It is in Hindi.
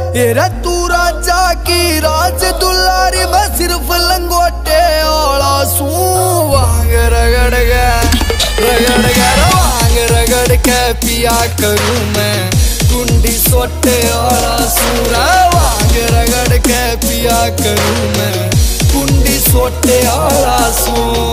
तेरा तू राजा की राज दुलारी, मैं सिर्फ लंगोटे वाला सू। वांग रगड़ के पिया करूं मैं, कुंडी सोटे वाला सूरा। वांग रगड़ के पिया करूं मैं, कुंडी सोटे वाला सू।